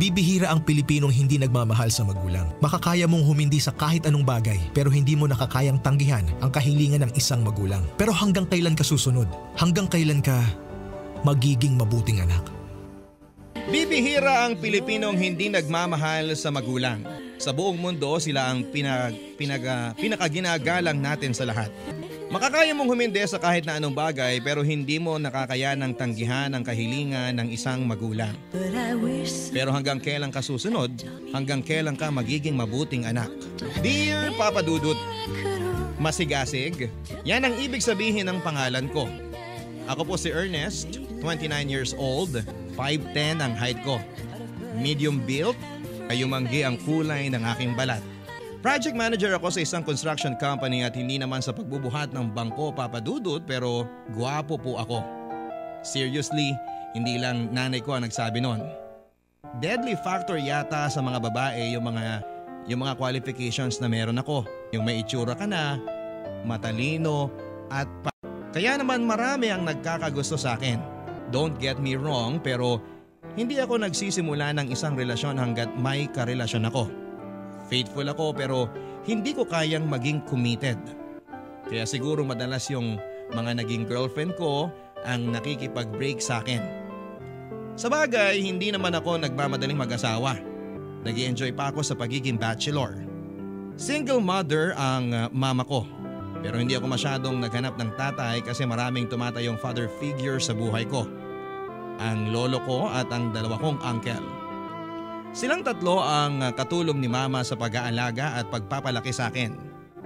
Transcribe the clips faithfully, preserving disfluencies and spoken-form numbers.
Bibihira ang Pilipinong hindi nagmamahal sa magulang. Makakaya mong humindi sa kahit anong bagay pero hindi mo nakakayang tanggihan ang kahilingan ng isang magulang. Pero hanggang kailan ka susunod? Hanggang kailan ka magiging mabuting anak? Bibihira ang Pilipinong hindi nagmamahal sa magulang. Sa buong mundo sila ang pinag, pinag, uh, pinakaginagalang natin sa lahat. Makakaya mong humindi sa kahit na anong bagay pero hindi mo nakakayanang tanggihan ang kahilingan ng isang magulang. Pero hanggang kailan ka susunod, hanggang kailan ka magiging mabuting anak? Dear Papa Dudut, masigasig, yan ang ibig sabihin ng pangalan ko. Ako po si Ernest, twenty-nine years old, five ten ang height ko. Medium built, ayumanggi ang kulay ng aking balat. Project manager ako sa isang construction company at hindi naman sa pagbubuhat ng bangko, Papa Dudut, pero gwapo po ako. Seriously, hindi lang nanay ko ang nagsabi nun. Deadly factor yata sa mga babae yung mga, yung mga qualifications na meron ako. Yung may itsura ka na, matalino at pa. Kaya naman marami ang nagkakagusto sa akin. Don't get me wrong, pero hindi ako nagsisimula ng isang relasyon hanggat may karelasyon ako. Faithful ako pero hindi ko kayang maging committed. Kaya siguro madalas yung mga naging girlfriend ko ang nakikipag-break sa akin. Sa bagay, hindi naman ako nagmamadaling mag-asawa. Nag-i-enjoy pa ako sa pagiging bachelor. Single mother ang uh, mama ko. Pero hindi ako masyadong naghanap ng tatay kasi maraming tumatayong father figure sa buhay ko. Ang lolo ko at ang dalawa kong uncle. Silang tatlo ang katulong ni mama sa pag-aalaga at pagpapalaki sa akin.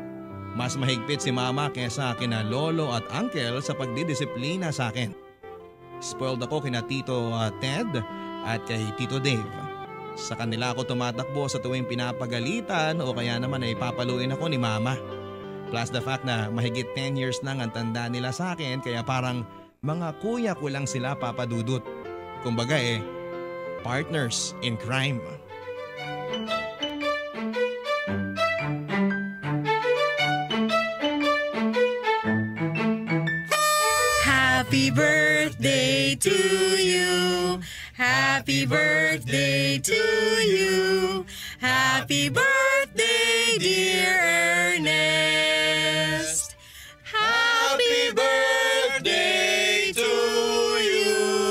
Mas mahigpit si mama kesa kina lolo at uncle sa pagdidisiplina sa akin. Spoiled ako kina Tito Ted at kay Tito Dave. Sa kanila ako tumatakbo sa tuwing pinapagalitan o kaya naman ay papaluin ako ni mama. Plus the fact na mahigit ten years lang ang tanda nila sa akin kaya parang mga kuya ko lang sila, Papa Dudut. Kumbaga eh, partners in crime. Happy birthday to you. Happy birthday to you. Happy birthday, dear Ernest. Happy birthday to you.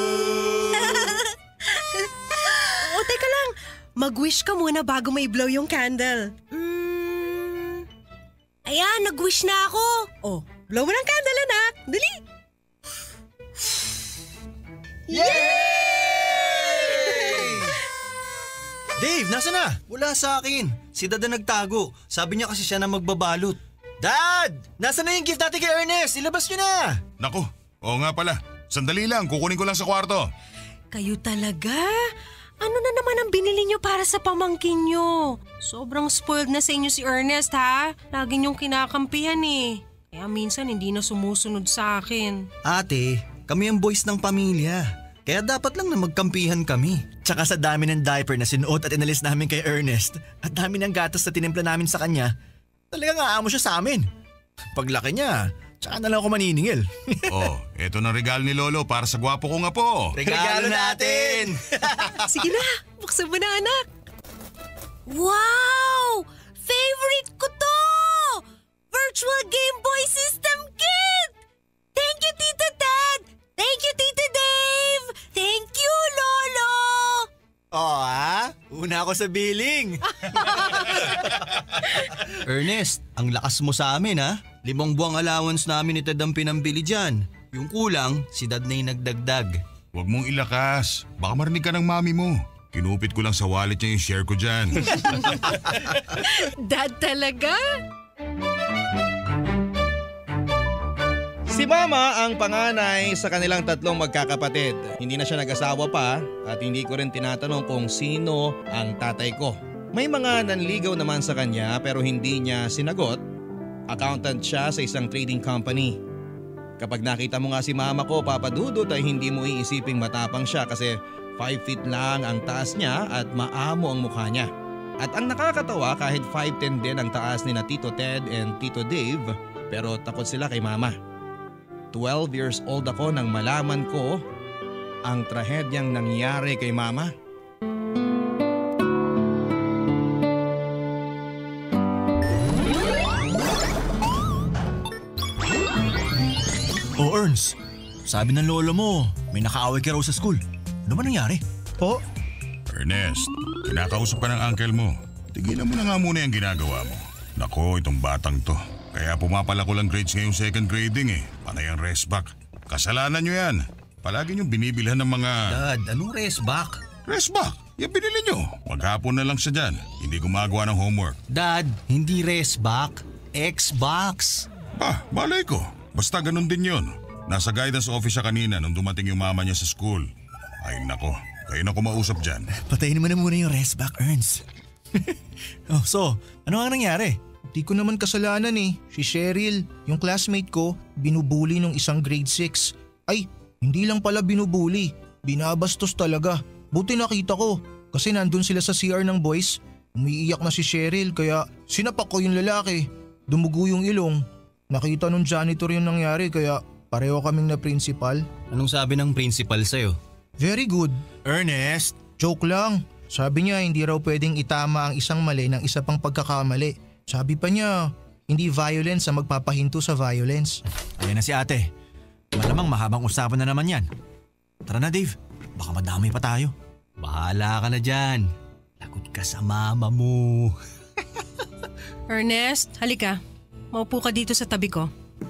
O, teka lang. Mag-wish ka muna bago may blow yung candle. Mm, ayan, nag-wish na ako. Oh, blow mo ng candle, anak. Dali. Yay! Dave, nasa na? Wala sa akin. Si Dad na nagtago. Sabi niya kasi siya na magbabalot. Dad! Nasa na yung gift natin kay Ernest? Ilabas niyo na! Naku, oo nga pala. Sandali lang, kukunin ko lang sa kwarto. Kayo talaga? Ano na naman ang binili niyo para sa pamangkin niyo? Sobrang spoiled na sa inyo si Ernest, ha? Lagi niyong kinakampihan eh. Kaya minsan hindi na sumusunod sa akin. Ate, kami ang boys ng pamilya. Kaya dapat lang na magkampihan kami. Tsaka sa dami ng diaper na sinuot at inalis namin kay Ernest at dami ng gatas na tinimpla namin sa kanya, talagang aamo siya sa amin. Paglaki niya, tsaka na lang ako maniningil. Oh, eto na regalo ni Lolo para sa gwapo kong apo. Regalo natin! Sige na, buksan mo na, anak. Wow! Favorite ko to! Virtual Game Boy System Kit! Thank you, Tito Ted! Thank you, Tito Dave! Thank you, Lolo! Oo ha? Una ako sa billing. Ernest, ang lakas mo sa amin ha? Limang buwang allowance namin ni Ted ang pinambili dyan. Yung kulang, si Dad na yung nagdagdag. Huwag mong ilakas. Baka marinig ka ng mami mo. Kinupit ko lang sa wallet niya yung share ko dyan. Dad talaga? Si Mama ang panganay sa kanilang tatlong magkakapatid. Hindi na siya nag-asawa pa at hindi ko rin tinatanong kung sino ang tatay ko. May mga nanligaw naman sa kanya pero hindi niya sinagot. Accountant siya sa isang trading company. Kapag nakita mo nga si Mama ko, Papa Dudut, ay hindi mo iisiping matapang siya kasi five feet lang ang taas niya at maamo ang mukha niya. At ang nakakatawa, kahit five ten din ang taas ni na Tito Ted and Tito Dave, pero takot sila kay Mama. twelve years old ako nang malaman ko ang trahedyang nangyari kay Mama. Ernst, sabi ng lolo mo, may nakaaway ka raw sa school. Ano ba nangyari? Po? Ernest, kinakausap ka ng uncle mo. Tigilan mo na nga muna yung ginagawa mo. Nako, itong batang to. Kaya pumapala ko lang grades ngayong second grading eh. Panay ang rest back. Kasalanan nyo yan. Palagi nyo binibilhan ng mga… Dad, anong rest back? Rest back? Yan binili nyo. Maghapon na lang siya dyan. Hindi gumagawa ng homework. Dad, hindi rest back. Xbox. Ah, malay ko. Basta ganun din yon. Nasa guidance office siya kanina nung dumating yung mama niya sa school. Ay nako, kayo na kumausap dyan. Patayin mo na muna yung rest back, Ernst. Oh, so, ano ang nangyari? Di ko naman kasalanan eh. Si Cheryl, yung classmate ko, binubuli nung isang grade six. Ay, hindi lang pala binubuli. Binabastos talaga. Buti nakita ko. Kasi nandun sila sa C R ng boys. Umiiyak na si Cheryl kaya sinapak ko yung lalaki. Dumugo yung ilong. Nakita nung janitor yung nangyari kaya pareho kaming na principal. Anong sabi ng principal sa'yo? Very good. Ernest! Joke lang. Sabi niya hindi raw pwedeng itama ang isang mali ng isa pang pagkakamali. Sabi pa niya, hindi violence ang magpapahinto sa violence. Ayan na si ate. Malamang mahabang usapan na naman yan. Tara na Dave, baka madamay pa tayo. Bahala ka na dyan. Lagot ka sa mama mo. Ernest, halika. Maupo ka dito sa tabi ko.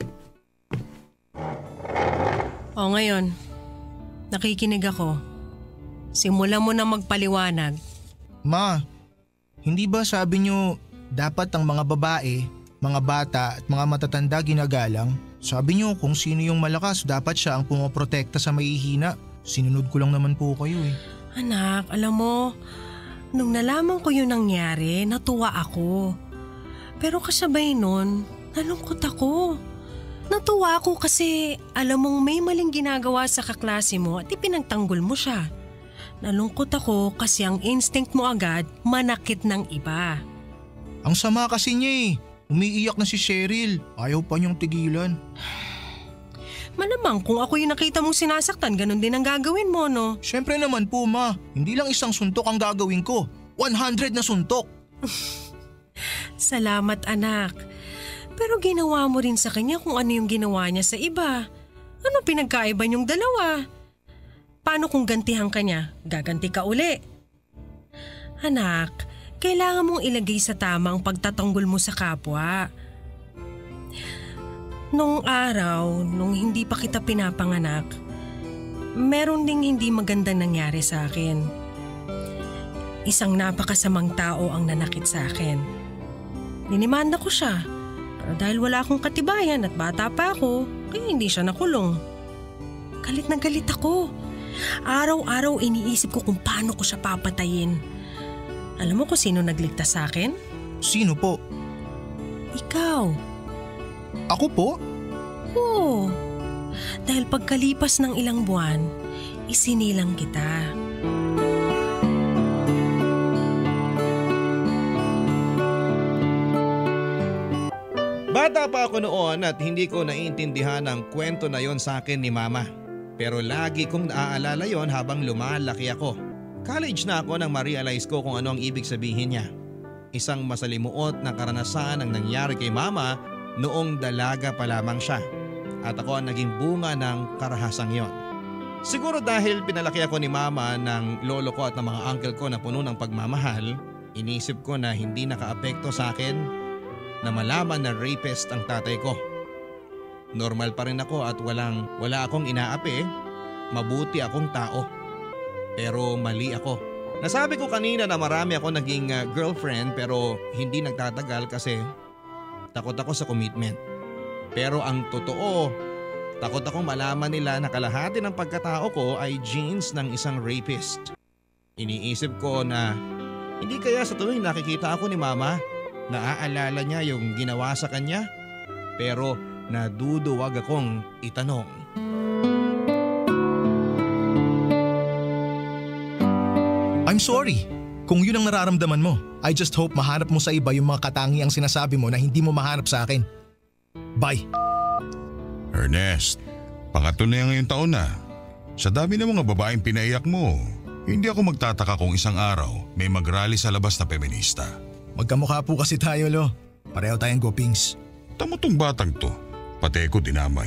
O ngayon, nakikinig ako. Simulan mo na magpaliwanag. Ma, hindi ba sabi niyo dapat ang mga babae, mga bata at mga matatanda ginagalang? Sabi niyo kung sino yung malakas dapat siya ang pumoprotekta sa mahihina. Sinunod ko lang naman po kayo eh. Anak, alam mo, nung nalaman ko yung nangyari, natuwa ako. Pero kasabay nun, nalungkot ako. Natuwa ako kasi alam mong may maling ginagawa sa kaklase mo at ipinagtanggol mo siya. Nalungkot ako kasi ang instinct mo agad manakit ng iba. Ang sama kasi niya eh. Umiiyak na si Cheryl. Ayaw pa niyang tigilan. Malamang kung ako yung nakita mong sinasaktan, ganun din ang gagawin mo, no? Siyempre naman po ma, hindi lang isang suntok ang gagawin ko. one hundred na suntok. Salamat anak. Pero ginawa mo rin sa kanya kung ano yung ginawa niya sa iba. Ano pinagkaiba niyong dalawa? Paano kung gantihan ka niya? Gaganti ka uli. Anak, kailangan mong ilagay sa tama ang pagtatanggol mo sa kapwa. Nung araw, nung hindi pa kita pinapanganak, meron ding hindi magandang nangyari sa akin. Isang napakasamang tao ang nanakit sa akin. Dinimanda ko siya, pero dahil wala akong katibayan at bata pa ako, kaya hindi siya nakulong. Galit na galit ako. Araw-araw iniisip ko kung paano ko siya papatayin. Alam mo kung sino nagligtas sa akin? Sino po? Ikaw. Ako po? Oo. Dahil pagkalipas ng ilang buwan, isinilang kita. Bata pa ako noon at hindi ko naiintindihan ang kwento na yon sa akin ni mama. Pero lagi kong naaalala yon habang lumalaki ako. College na ako nang ma-realize ko kung ano ang ibig sabihin niya. Isang masalimuot na karanasan ang nangyari kay mama noong dalaga pa lamang siya. At ako ang naging bunga ng karahasang yon. Siguro dahil pinalaki ako ni mama ng lolo ko at ng mga uncle ko na puno ng pagmamahal, inisip ko na hindi nakaapekto sa akin na malaman na rapist ang tatay ko. Normal pa rin ako at walang wala akong inaapi, mabuti akong tao. Pero mali ako. Nasabi ko kanina na marami ako naging uh, girlfriend pero hindi nagtatagal kasi takot ako sa commitment. Pero ang totoo, takot akong malaman nila na kalahati ng pagkatao ko ay genes ng isang rapist. Iniisip ko na hindi kaya sa tuwing nakikita ako ni mama, naaalala niya yung ginawa sa kanya? Pero naduduwag akong itanong. I'm sorry kung yun ang nararamdaman mo. I just hope mahanap mo sa iba yung mga katangiang sinasabi mo na hindi mo mahanap sa akin. Bye. Ernest, pangatlo na yan ngayong taon na. Sa dami ng mga babaeng pinaiyak mo, hindi ako magtataka kung isang araw may magrally sa labas na feminista. Magkamukha po kasi tayo, lo. Pareho tayong gopings. Tamo tong batang to, pati ko dinamay.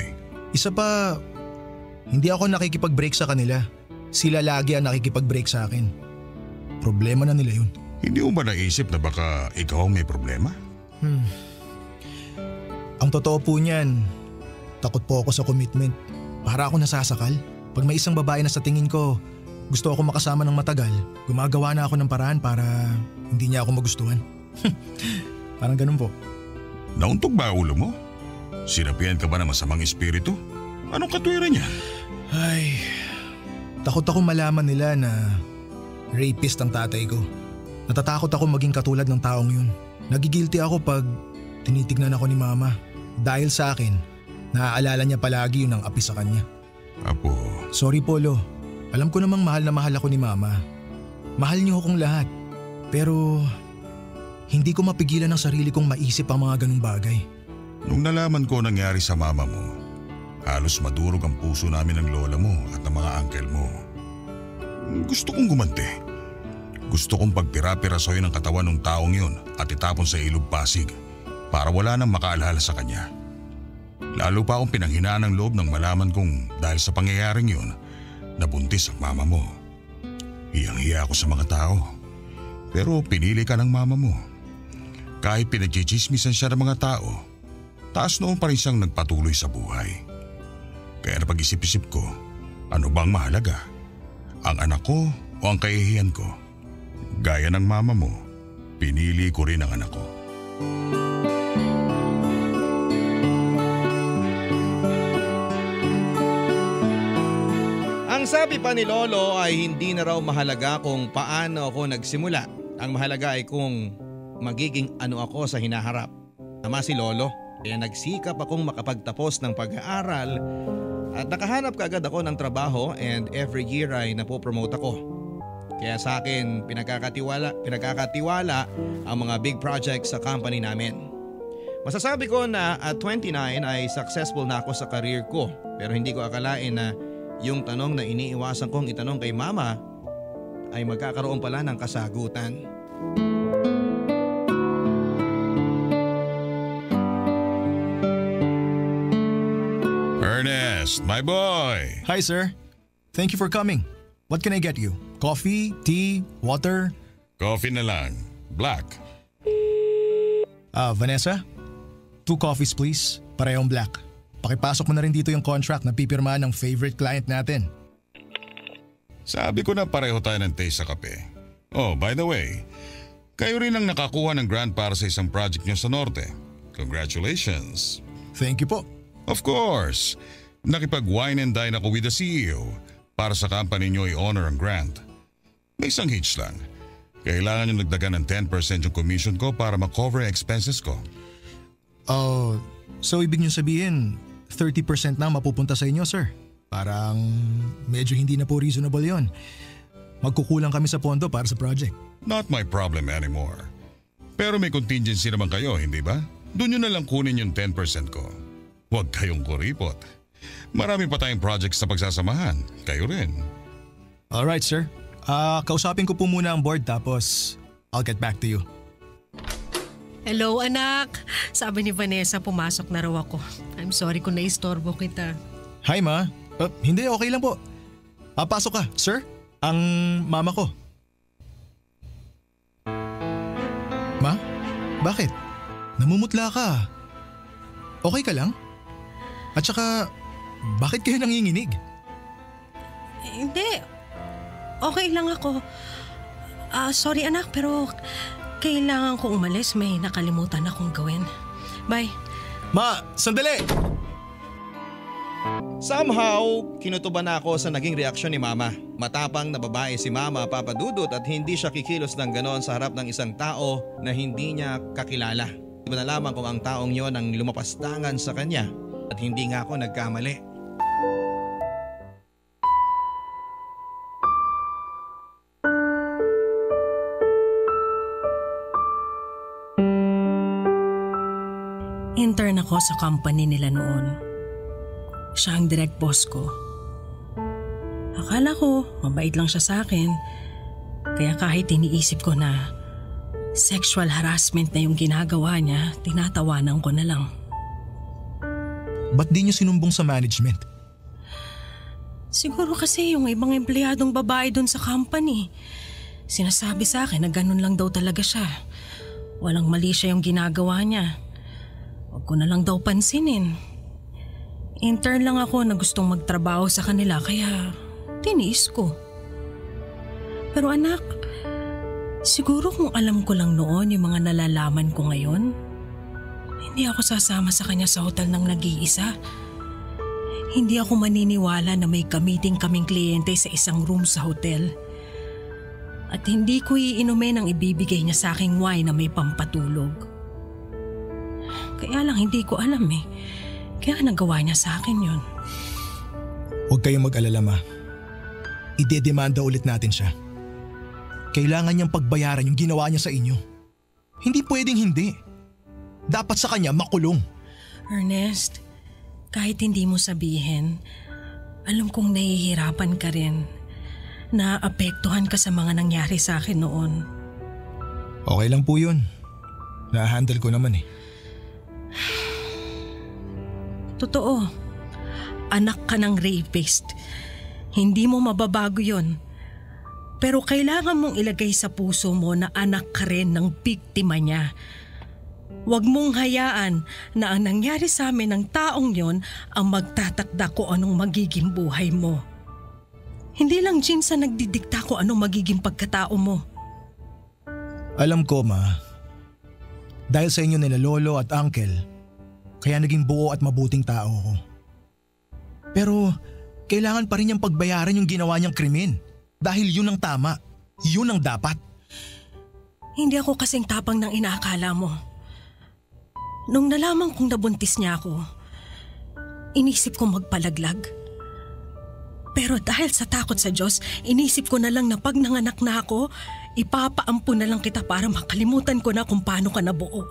Isa pa, hindi ako nakikipag-break sa kanila. Sila lagi ang nakikipag-break sa akin. Problema na nila yun. Hindi mo ba naisip na baka ikaw ang may problema? Hmm. Ang totoo po niyan, takot po ako sa commitment. Para ako nasasakal. Pag may isang babae na sa tingin ko gusto ako makasama ng matagal, gumagawa na ako ng paraan para hindi niya ako magustuhan. Parang ganun po. Nauntog ba ulo mo? Sinapian ka ba ng masamang espiritu? Anong katwiran niya? Ay, takot ako malaman nila na rapist ang tatay ko. Natatakot ako maging katulad ng taong yun. Nagigilty ako pag tinitignan ako ni mama. Dahil sa akin, naaalala niya palagi yun ang api sa kanya. Apo. Sorry Polo, alam ko namang mahal na mahal ako ni mama. Mahal niyo akong lahat. Pero hindi ko mapigilan ang sarili kong maisip ang mga ganung bagay. Nung nalaman ko nangyari sa mama mo, halos madurog ang puso namin ng lola mo at ng mga uncle mo. Gusto kong gumanti. Gusto kong pagpira-pirasoy ng katawan ng taong yun at itapon sa ilog Pasig para wala nang makaalala sa kanya. Lalo pa akong pinanghinaan ng loob nang malaman kong dahil sa pangyayaring yun, nabuntis ang mama mo. Hiyang-hiya ako sa mga tao. Pero pinili ka ng mama mo. Kahit pinagchichismisan siya ng mga tao, taas noon pa rin siyang nagpatuloy sa buhay. Kaya napag-isip-isip ko, ano bang mahalaga? Ang anak ko o ang kahihiyan ko? Gaya ng mama mo, pinili ko rin ang anak ko. Ang sabi pa ni Lolo ay hindi na raw mahalaga kung paano ako nagsimula. Ang mahalaga ay kung magiging ano ako sa hinaharap. Tama si Lolo, kaya nagsikap akong makapagtapos ng pag-aaral at nakahanap kaagad ako ng trabaho and every year ay napopromote ako. Kaya sa akin pinagkakatiwala, pinagkakatiwala ang mga big projects sa company namin. Masasabi ko na at twenty-nine ay successful na ako sa career ko pero hindi ko akalain na yung tanong na iniiwasan kong itanong kay mama ay magkakaroon pala ng kasagutan. Ernest, my boy! Hi sir, thank you for coming. What can I get you? Coffee, tea, water? Coffee na lang. Black. Ah, Vanessa? Two coffees please, parehong black. Pakipasok mo na rin dito yung contract na pipirmahan ng favorite client natin. Sabi ko na pareho tayo ng taste sa kape. Oh, by the way, kayo rin ang nakakuha ng grant para sa isang project nyo sa Norte. Congratulations. Thank you po. Of course. Nakipag-wine and dine ako with the C E O para sa company nyo i-honor ang grant. May isang hitch lang. Kailangan nyo nagdagan ng ten percent yung commission ko para makover ang expenses ko. Oh, so ibig nyo sabihin thirty percent na mapupunta sa inyo, sir? Parang medyo hindi na po reasonable yon. Magkukulang kami sa pondo para sa project. Not my problem anymore. Pero may contingency naman kayo, hindi ba? Doon nyo na lang kunin yung ten percent ko. Huwag kayong kuripot. Marami pa tayong projects na pagsasamahan. Kayo rin. Alright, sir. Ah, uh, kausapin ko po muna ang board tapos I'll get back to you. Hello anak, sabi ni Vanessa pumasok na raw ako. I'm sorry kung naistorbo kita. Hi ma, uh, hindi okay lang po. Ah, pasok ka, sir. Ang mama ko. Ma, bakit? Namumutla ka. Okay ka lang? At saka, bakit kayo nanginginig? Eh, hindi, okay lang ako. Ah, sorry anak pero kailangan ko umalis, may nakalimutan akong gawin. Bye. Ma, sandali! Somehow, kinutuban na ako sa naging reaksyon ni mama. Matapang na babae si mama, Papa Dudut, at hindi siya kikilos ng ganon sa harap ng isang tao na hindi niya kakilala. Hindi ko nalaman kung ang taong yon ang lumapastangan sa kanya at hindi nga ako nagkamali. Intern ako sa company nila noon. Siya ang direct boss ko. Akala ko mabait lang siya sa akin. Kaya kahit iniisip ko na sexual harassment na yung ginagawa niya, tinatawanan ko na lang. Ba't di niyo sinumbong sa management? Siguro kasi yung ibang empleyadong babae doon sa company. Sinasabi sa akin na ganun lang daw talaga siya. Walang mali siya yung ginagawa niya. Huwag ko na lang daw pansinin. Intern lang ako na gustong magtrabaho sa kanila kaya tiniis ko. Pero anak, siguro kung alam ko lang noon yung mga nalalaman ko ngayon, hindi ako sasama sa kanya sa hotel ng nag-iisa. Hindi ako maniniwala na may kamiting kaming kliyente sa isang room sa hotel. At hindi ko iinumin ang ibibigay niya sa aking wine na may pampatulog. Kaya lang hindi ko alam eh. Kaya nagawa niya sa akin yun. Huwag kayong mag-alala, ma. Idedemanda ulit natin siya. Kailangan niyang pagbayaran yung ginawa niya sa inyo. Hindi pwedeng hindi. Dapat sa kanya makulong. Ernest, kahit hindi mo sabihin, alam kong nahihirapan ka rin. Naapektuhan ka sa mga nangyari sa akin noon. Okay lang po yun. Na-handle ko naman eh. Totoo. Anak ka ng rapist. Hindi mo mababago yon. Pero kailangan mong ilagay sa puso mo na anak ka rin ng biktima niya. Huwag mong hayaan na ang nangyari sa amin ng taong yon ang magtatakda kung anong magiging buhay mo. Hindi lang Jeans ang nagdidikta kung anong magiging pagkatao mo. Alam ko, ma. Dahil sa inyo nila lolo at uncle, kaya naging buo at mabuting tao ko. Pero kailangan pa rin niyang pagbayaran yung ginawa niyang krimen. Dahil yun ang tama. Yun ang dapat. Hindi ako kasing tapang ng inaakala mo. Nung nalaman kong nabuntis niya ako, inisip ko magpalaglag. Pero dahil sa takot sa Diyos, inisip ko na lang na pag nanganak na ako, ipapaampo na lang kita para makalimutan ko na kung paano ka nabuo.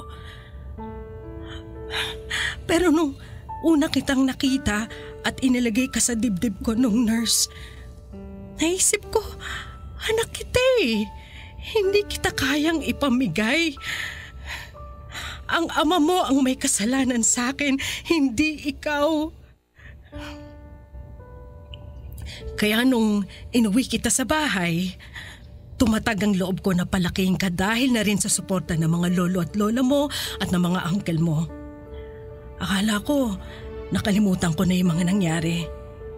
Pero nung una kitang nakita at inilagay ka sa dibdib ko nung nurse, naisip ko, anak kita eh. Hindi kita kayang ipamigay. Ang ama mo ang may kasalanan sa akin, hindi ikaw. Kaya nung inuwi kita sa bahay, tumatag ang loob ko na palakihin ka dahil na rin sa suporta ng mga lolo at lola mo at ng mga uncle mo. Akala ko, nakalimutan ko na yung mga nangyari.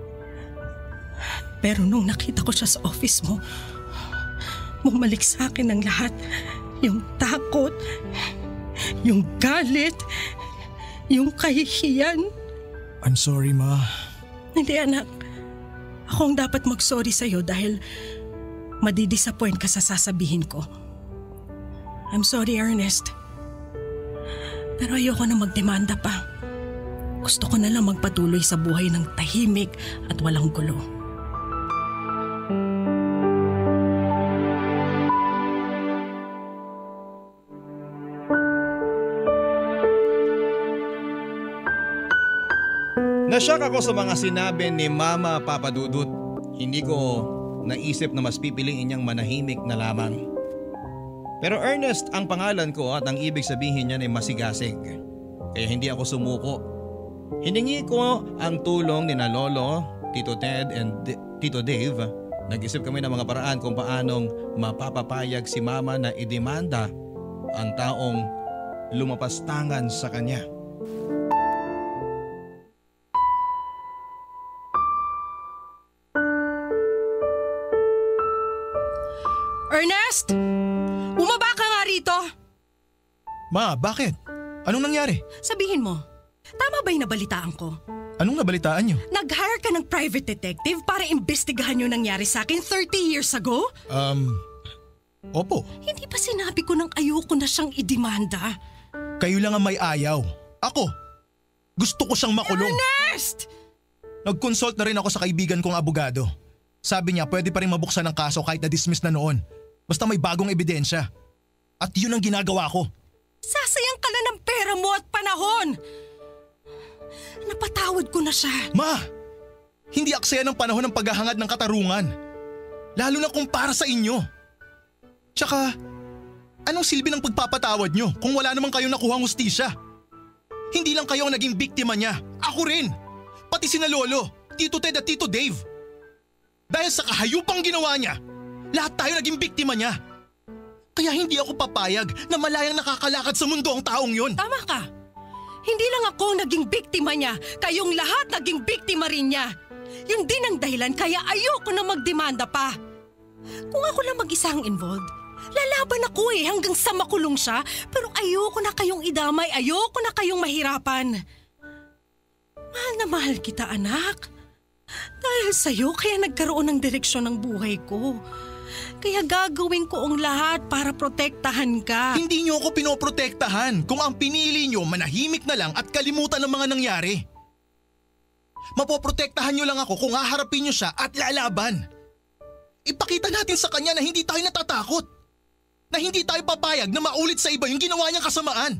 Pero nung nakita ko siya sa office mo, bumalik sa akin ang lahat. Yung takot, yung galit, yung kahihiyan. I'm sorry, ma. Hindi, anak. Ako ang dapat mag-sorry sa'yo dahil madidisappoint ka sa sasabihin ko. I'm sorry, Ernest. Pero ayoko na magdemanda pa. Gusto ko na lang magpatuloy sa buhay ng tahimik at walang gulo. Nasyak ako sa mga sinabi ni Mama Papa Dudut. Hindi ko naisip na mas pipiliin niyang manahimik na lamang. Pero Ernest ang pangalan ko at ang ibig sabihin niyan ay masigasig. Kaya hindi ako sumuko. Hiningi ko ang tulong ni na Lolo, Tito Ted and D- Tito Dave. Nag-isip kami ng mga paraan kung paanong mapapapayag si Mama na idemanda ang taong lumapastangan sa kanya. Ernest! Bumaba ka nga rito! Ma, bakit? Anong nangyari? Sabihin mo, tama ba yung nabalitaan ko? Anong nabalitaan niyo? Nag-hire ka ng private detective para imbestigahan yung nangyari sa akin thirty years ago? Um, opo. Hindi pa sinabi ko nang ayoko na siyang idemanda? Kayo lang ang may ayaw. Ako, gusto ko siyang makulong. Ernest! Nag-consult na rin ako sa kaibigan kong abogado. Sabi niya pwede pa rin mabuksan ang kaso kahit na-dismiss na noon. Basta may bagong ebidensya. At yun ang ginagawa ko. Sasayang ka na ng pera mo at panahon! Napatawad ko na siya. Ma! Hindi aksaya ng panahon ng paghahangad ng katarungan. Lalo na kung para sa inyo. Tsaka, anong silbi ng pagpapatawad nyo kung wala naman kayong nakuhang hustisya? Hindi lang kayo ang naging biktima niya. Ako rin. Pati sina Lolo, Tito Ted at Tito Dave. Dahil sa kahayupang ginawa niya, lahat tayo naging biktima niya. Kaya hindi ako papayag na malayang nakakalakad sa mundo ang taong yun. Tama ka. Hindi lang ako naging biktima niya, kayong lahat naging biktima rin niya. Yun din ang dahilan kaya ayoko na magdemanda pa. Kung ako lang mag-isa ang involved, lalaban ako eh hanggang sa makulong siya, pero ayoko na kayong idamay, ayoko na kayong mahirapan. Mahal na mahal kita, anak. Dahil sa'yo kaya nagkaroon ng direksyon ng buhay ko. Kaya gagawin ko ang lahat para protektahan ka. Hindi niyo ako pinoprotektahan kung ang pinili niyo manahimik na lang at kalimutan ang mga nangyari. Mapoprotektahan niyo lang ako kung haharapin niyo siya at lalaban. Ipakita natin sa kanya na hindi tayo natatakot. Na hindi tayo papayag na maulit sa iba yung ginawa niyang kasamaan.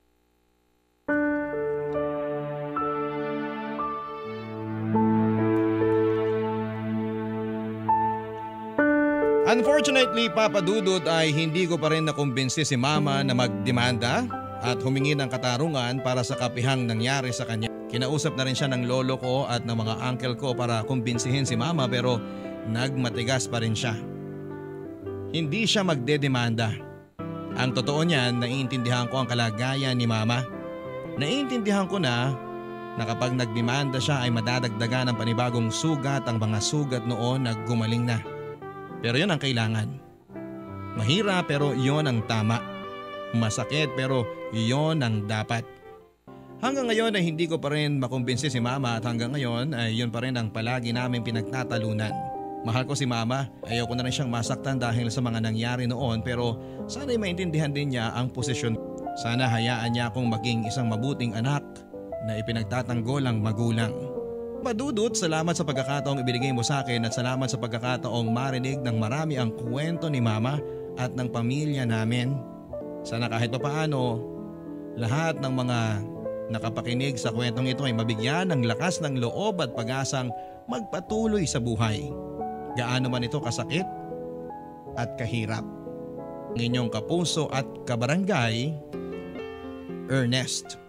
Unfortunately, Papa Dudut, ay hindi ko pa rin nakumbinsi si Mama na magdemanda at humingi ng katarungan para sa kapihang nangyari sa kanya. Kinausap na rin siya ng lolo ko at ng mga uncle ko para kumbinsihin si Mama pero nagmatigas pa rin siya. Hindi siya magdedemanda. Ang totoo niyan, naiintindihan ko ang kalagayan ni Mama. Naiintindihan ko na na kapag nagdemanda siya ay madadagdagan ng panibagong sugat ang mga sugat noon na gumaling na. Pero yun ang kailangan. Mahirap pero yun ang tama. Masakit pero yun ang dapat. Hanggang ngayon ay hindi ko pa rin makumbinsi si Mama at hanggang ngayon ay yun pa rin ang palagi namin pinagtatalunan. Mahal ko si Mama, ayaw ko na rin siyang masaktan dahil sa mga nangyari noon pero sana'y maintindihan din niya ang posisyon. Sana hayaan niya akong maging isang mabuting anak na ipinagtatanggol ang magulang. Madudut, salamat sa pagkakataong ibinigay mo sa akin at salamat sa pagkakataong marinig ng marami ang kwento ni Mama at ng pamilya namin. Sana kahit papaano, lahat ng mga nakapakinig sa kwentong ito ay mabigyan ng lakas ng loob at pag-asang magpatuloy sa buhay. Gaano man ito kasakit at kahirap. Ng inyong kapuso at kabarangay, Ernest.